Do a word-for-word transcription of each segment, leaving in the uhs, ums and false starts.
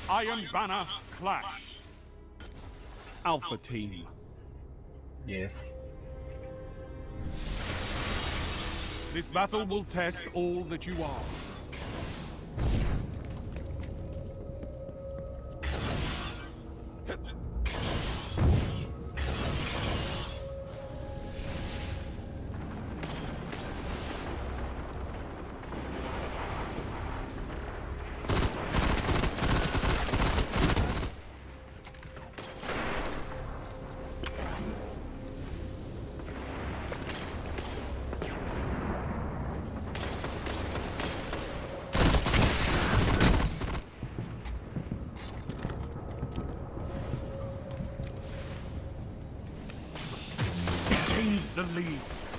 Iron Banner Clash. Alpha Team. Yes. This battle will test all that you are. Gained the lead.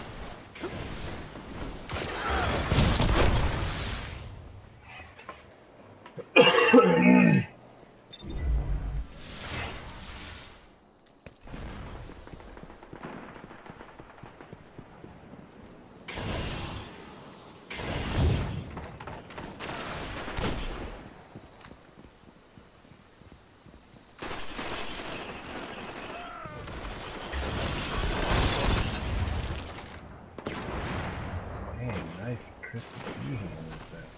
Nice crispy fusion on this bastard.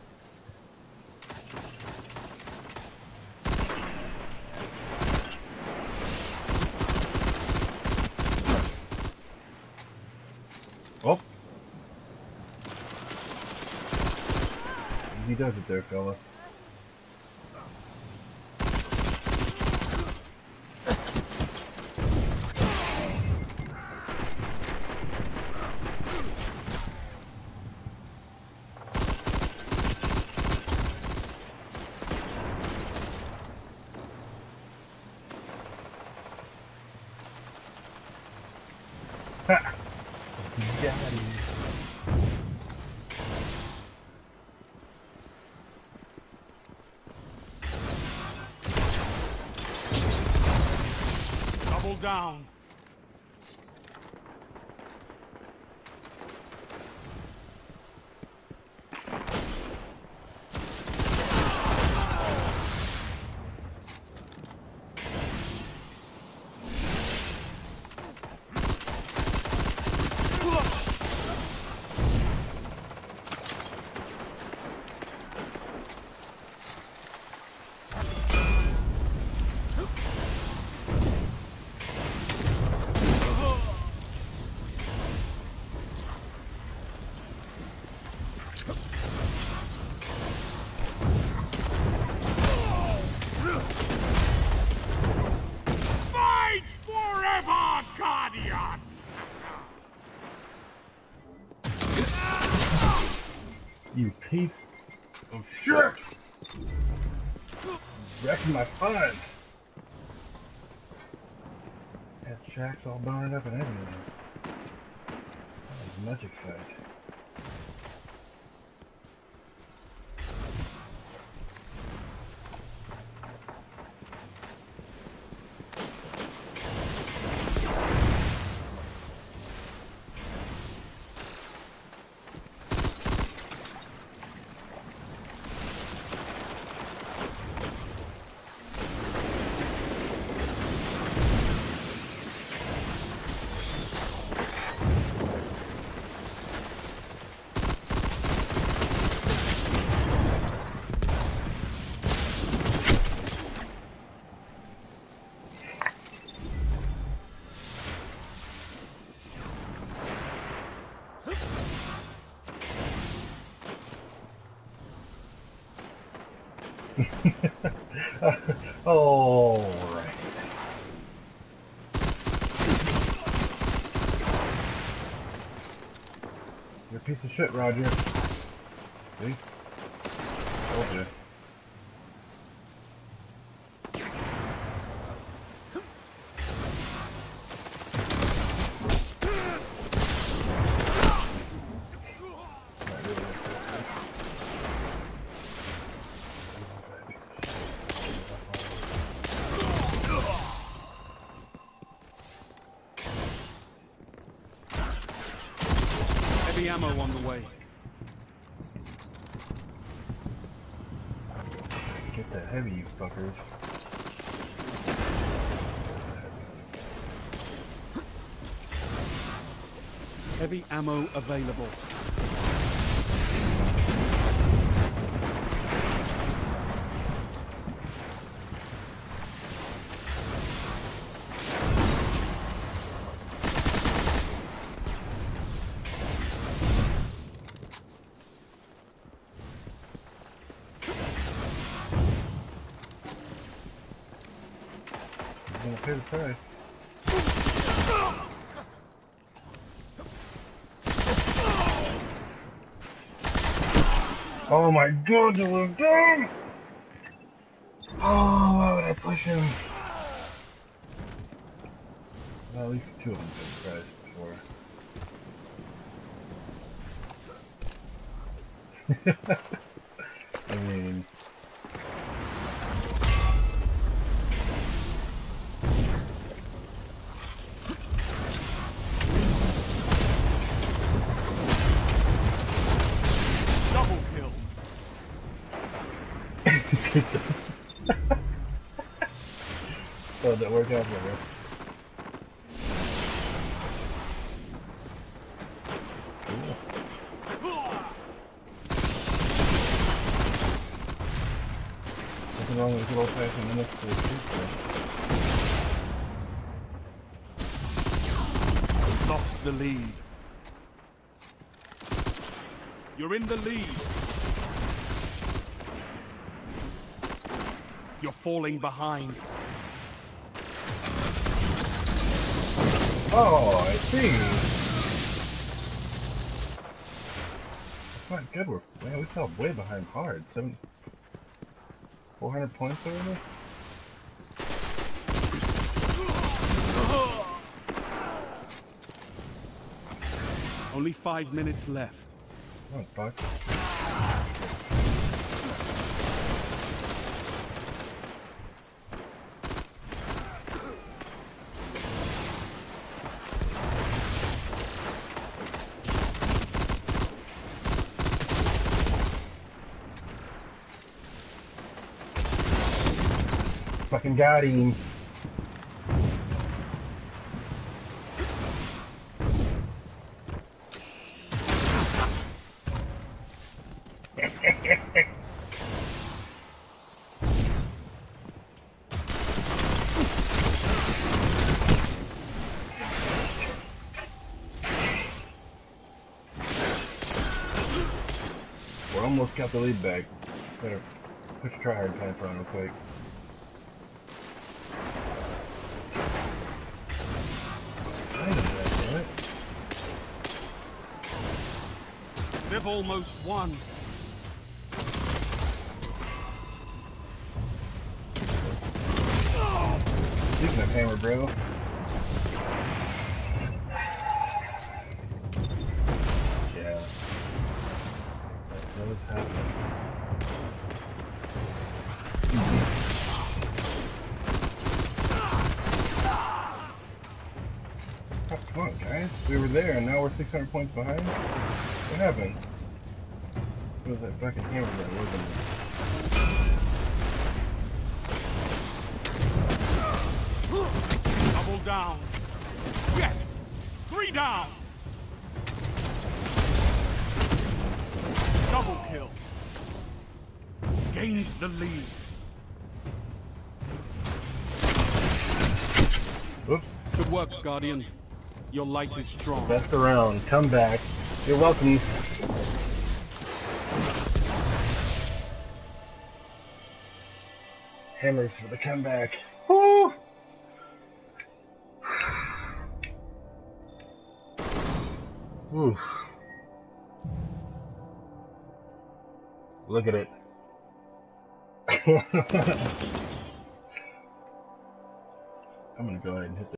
Oh! Easy does it there, fella. Ha! Got him. Double down. Fight forever, Guardian! You piece of shit! Wrecking my fun! That shack's all burned up and everything. That was much exciting. All right. You're a piece of shit, Roger. See? Told you. Heavy ammo on the way. Get that heavy, you fuckers. Heavy ammo available. I'm gonna pay the price. Oh my god, you were dumb! Oh, why would I push him? Well, at least two of them paid the price before. I mean... Double kill. Oh, that worked out for us. Nothing wrong with good old fashioned minutes to shoot stuff. Lost the lead. You're in the lead. You're falling behind. Oh, I see. That's not good. We're man, we fell way behind hard. Seven, four hundred points already. Only five minutes left. Oh fuck. Fucking got him. We almost got the lead back. Better push try hard pants on real quick. They've almost won. Speaking of hammer, bro. Yeah. That does happen. Oh, come on, guys. We were there and now we're six hundred points behind. What happened? It was that fucking hammer that wasn't it? Double down. Yes! Three down! Double kill. Gains the lead. Whoops. Good work, Guardian. Your light is strong. Best around. Come back. You're welcome. Hammers for the comeback. Woo! Oof. Look at it. I'm gonna go ahead and hit the